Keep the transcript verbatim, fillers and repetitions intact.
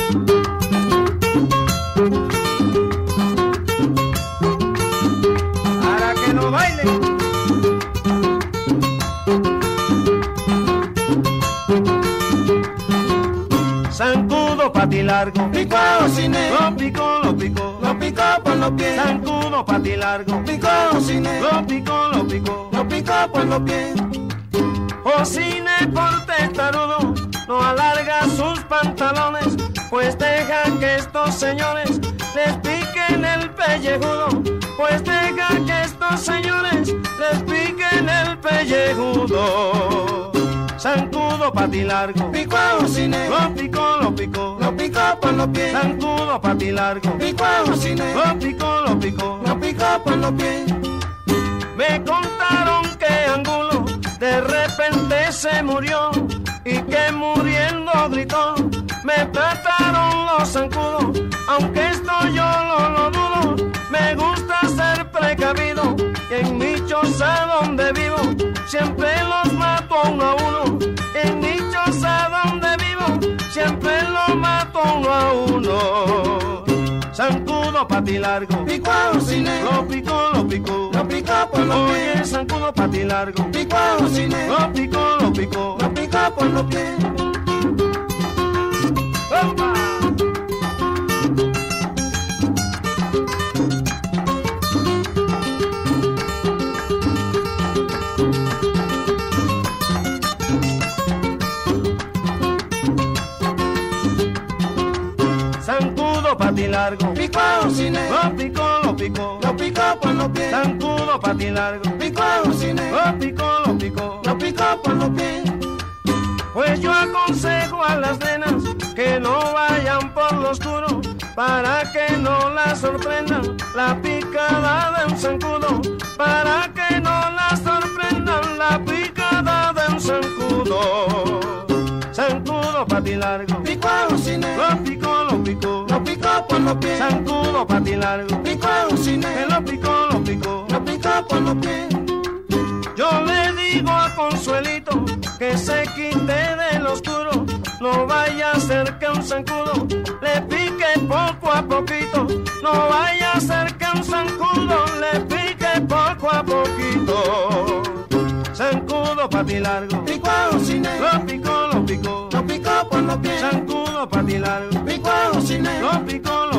Para que no bailen. Zancudo patilargo, picó a Ociné, lo picó, lo picó, lo picó por los pies. Zancudo patilargo, picó a Ociné, lo picó, lo picó, lo picó por los pies. Ociné por testarudo no alarga sus pantalones, pues deja que estos señores les piquen el pellejudo, pues deja que estos señores les piquen el pellejudo. Zancudo patilargo, picó a Ociné, lo picó, lo picó, lo picó por los pies. Zancudo patilargo, picó a Ociné, lo picó, lo picó, lo picó por los pies. Me contaron que Angulo de repente se murió y que muriendo gritó, me trataron los zancudos, aunque esto yo no lo dudo, me gusta ser precavido y en mi choza donde vivo siempre los mato a uno a uno, en mi choza donde vivo siempre los mato uno a uno. Zancudo patilargo, picó a Ociné, lo picó, lo picó, lo picó por los pies. Oye, zancudo patilargo, picó a Ociné, lo picó, lo picó, lo picó por los pies. ¡Opa! Zancudo patilargo, picó a Ociné, lo picó, lo picó, lo picó por los pies. Zancudo patilargo, picó a Ociné, lo picó, lo picó, lo picó por los pies. pues yo aconsejo a las nenas que no vayan por lo oscuro para que no las sorprendan la picada de un zancudo, para que no las sorprendan la picada de un zancudo. Zancudo patilargo, picó a Ociné, lo picó, lo picó, lo picó por los pies. Zancudo patilargo, picó a Ociné, que lo picó, lo picó, lo picó por los pies. yo le digo a Consuelito que se quite del oscuro, no vaya a ser que un zancudo le pique poco a poquito, no vaya a ser que un zancudo le pique poco a poquito. Zancudo patilargo, picó a Ociné, lo picó, lo picó, lo picó por los pies. Zancudo patilargo, picó a Ociné, lo picó, lo